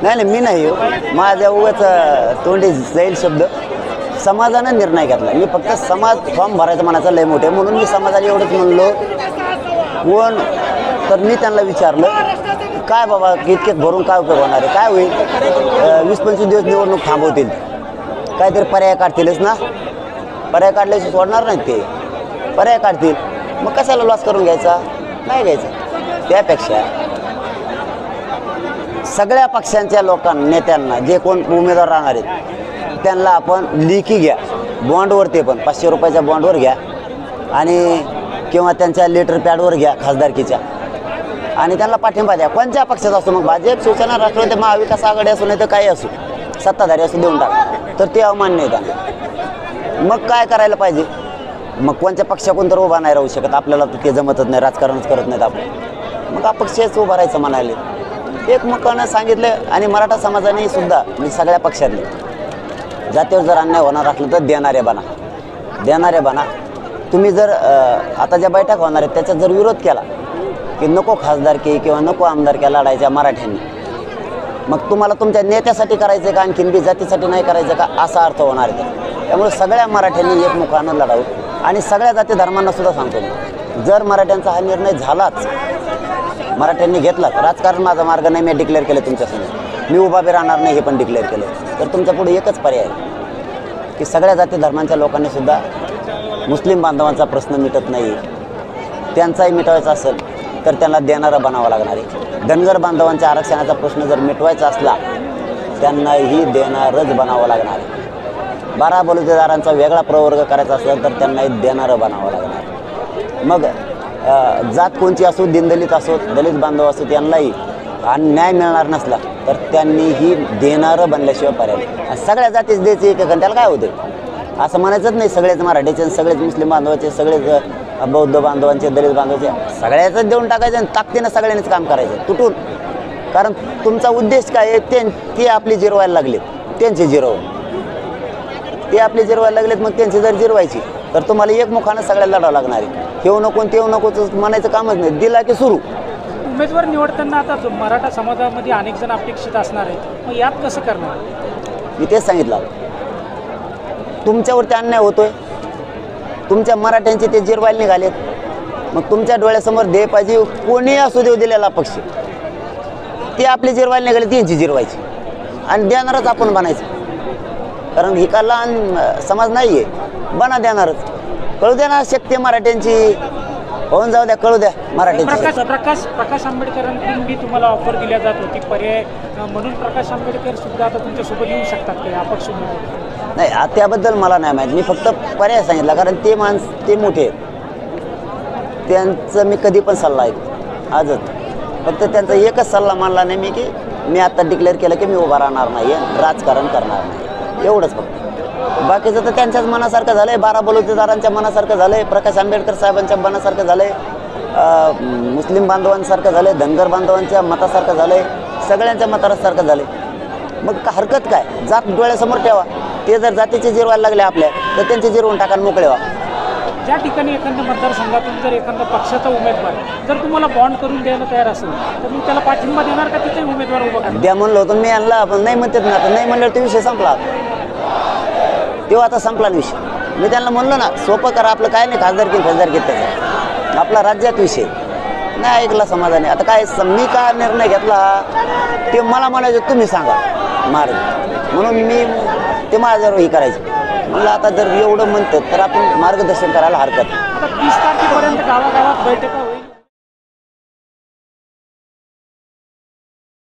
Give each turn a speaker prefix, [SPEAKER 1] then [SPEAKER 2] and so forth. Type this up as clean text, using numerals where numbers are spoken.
[SPEAKER 1] नाही मी नाही हो, माझ्या उगाच तोंडी जाईल शब्द. समाजानं निर्णय घेतला. मी फक्त समाज फॉर्म भरायचा म्हणायचा लय मोठे म्हणून मी समाजाला एवढंच म्हणलो. कोण तर मी त्यांना विचारलं काय बाबा इतके भरून काय उपयोग होणार आहे, काय होईल, 20-25 दिवस निवडणूक थांबवतील, काहीतरी पर्याय काढतीलच ना. पर्याय काढल्याशी सोडणार नाहीत ते, पर्याय काढतील. मग कशाला लॉस करून घ्यायचा, नाही घ्यायचा. त्यापेक्षा सगळ्या पक्षांच्या लोकांना नेत्यांना जे कोण उमेदवार राहणार आहेत त्यांना आपण लेखी घ्या, बॉन्डवर, ते पण 500 रुपयाच्या बॉन्डवर घ्या आणि किंवा त्यांच्या लेटर पॅडवर घ्या खासदारकीच्या आणि त्यांना पाठिंबा द्या. कोणत्या पक्षाचा असतो, मग भाजप, शिवसेना, राष्ट्रवादी, महाविकास आघाडी असो नाही तर काही असो, सत्ताधारी असो, देऊन टाका. तर ते अमान्य आहे त्यांना. मग काय करायला पाहिजे, मग कोणत्या पक्षाकडून तर उभा नाही राहू शकत, आपल्याला तर ते जमतच नाही, राजकारणच करत नाहीत आपण, मग अपक्षच उभा राहायचं म्हणाले. एकमुखानं सांगितलं. आणि मराठा समाजाने सुद्धा म्हणजे सगळ्या पक्षातले जातीवर जर अन्याय होणार असलं तर देणारे बना. तुम्ही जर आता ज्या बैठक होणार आहेत त्याच्यात जर विरोध केला की नको खासदारकी किंवा नको आमदारकी लढायच्या मराठ्यांनी, मग तुम्हाला तुमच्या नेत्यासाठी करायचं का आणखीन बी जातीसाठी नाही करायचं का, असा अर्थ होणार आहे. त्यामुळे सगळ्या मराठ्यांनी एकमुखानं लढावं. आणि सगळ्या जाती धर्मांना सुद्धा सांगतो मी, जर मराठ्यांचा हा निर्णय झालाच, मराठ्यांनी घेतला, राजकारण माझा मार्ग नाही, मी डिक्लेअर केलं तुमच्यासमोर, मी उभा बी राहणार नाही हे पण डिक्लेअर केलं, तर तुमच्या पुढे एकच पर्याय आहे की सगळ्या जाती धर्मांच्या लोकांनी सुद्धा मुस्लिम बांधवांचा प्रश्न मिटत नाही, त्यांचाही मिटवायचा असेल तर त्यांना देणारं बनावं लागणार आहे. धनगर बांधवांच्या आरक्षणाचा प्रश्न जर मिटवायचा असला त्यांनाही देणारच बनावं लागणार आहे. 12 बलुतेदारांचा वेगळा प्रवर्ग करायचा असेल तर त्यांनाही देणारं बनावं लागणार आहे. मग जात कोणची असो, दीनदलित असो, दलित बांधव असो, त्यांनाही न्याय मिळणार नसला तर त्यांनीही देणारं बनल्याशिवाय पर्याय. सगळ्या जातीच द्यायचे एक त्याला काय होते, असं म्हणायचंच नाही सगळेच मराठीचे, सगळेच मुस्लिम बांधवाचे, सगळेच बौद्ध बांधवांचे, दलित बांधवाचे, सगळ्याच देऊन टाकायचं आणि ताकदीनं सगळ्यांनीच काम करायचं तुटून. कारण तुमचा उद्देश काय आहे, ते आपली जिरवायला लागलेत, त्यांचे जिरव, ते आपले जिरवायला लागलेत. मग त्यांची जर जिरवायची तर तुम्हाला एकमुखानं सगळ्याला लढावं लागणार आहे. ठेवू नको तेव नको म्हणायचं कामच नाही, दिला की सुरू.
[SPEAKER 2] उमेदवार निवडताना आता मराठा समाजामध्ये अनेक जण अपेक्षित असणार आहेत, मग यात कसं करणार?
[SPEAKER 1] मी तेच सांगितलं, तुमच्यावरती अन्याय होतोय, तुमच्या मराठ्यांचे ते जिरवायला निघालेत. मग तुमच्या डोळ्यासमोर दे पाहिजे, कोणी असू देऊ दिलेला पक्ष, ते आपले जिरवायला निघाले, त्यांची जिरवायची आणि देणारच आपण बनायचं. कारण ही का लहान समाज नाही आहे, बना देणारच. कळू द्या ना शक्ती मराठ्यांची, होऊन जाऊ द्या, कळू द्या मराठ्यांची.
[SPEAKER 2] प्रकाश आंबेडकरांकडून बी तुम्हाला ऑफर दिल्या जात होती पर्याय म्हणून, प्रकाश आंबेडकर सुद्धा आता तुमच्यासोबत येऊ शकतात का अपक्ष?
[SPEAKER 1] नाही, त्याबद्दल मला नाही माहीत, मी फक्त पर्याय सांगितला. कारण ते मोठे आहेत, त्यांचं मी कधी पण सल्ला ऐकतो, आजच फक्त त्यांचा एकच सल्ला मानला नाही मी की मी आता डिक्लेअर केलं की मी उभा राहणार नाही, राजकारण करणार नाही, एवढंच फक्त. बाकीचं तर त्यांच्याच मनासारखं झालं आहे, 12 बलुतेदारांच्या मनासारखं झालं आहे, प्रकाश आंबेडकर साहेबांच्या मनासारखं झालं आहे, मुस्लिम बांधवांसारखं झालं आहे, धनगर बांधवांच्या मतासारखं झालं आहे, सगळ्यांच्या मतासारखं झालं आहे. मग हरकत काय, जात डोळ्यासमोर ठेवा. ते जर जातीचे जिरवायला लागले आपल्या तर त्यांचे जिरवून टाकायला मोकळे व्हा.
[SPEAKER 2] ज्या ठिकाणी एखाद्या मतदारसंघातून जर एखादा पक्षाचा उमेदवार जर तुम्हाला बॉन्ड करून द्यायला तयार असेल तर मी त्याला पाठिंबा देणार का, तिथे उमेदवार उभा करणार?
[SPEAKER 1] द्या म्हणलं होतं मी, यांना आपण नाही म्हणतात ना, आता नाही म्हणल्यावर तो विषय संपला, तेव्हा आता संपला विषय. मी त्यांना म्हणलो ना, सोपं करा, आपलं काय नाही खासदारकी त्याचा, आपला राज्यात विषय नाही ऐकला समाजाने. आता काय मी का निर्णय घेतला ते मला म्हणायचं, तुम्ही सांगा मार्ग, म्हणून मी ते माझ्यावर हे करायचं. म्हणलं आता जर एवढं म्हणतात तर आपण मार्गदर्शन करायला हरकत.
[SPEAKER 2] आता 30 तारखेपर्यंत गावागावात बैठका होईल.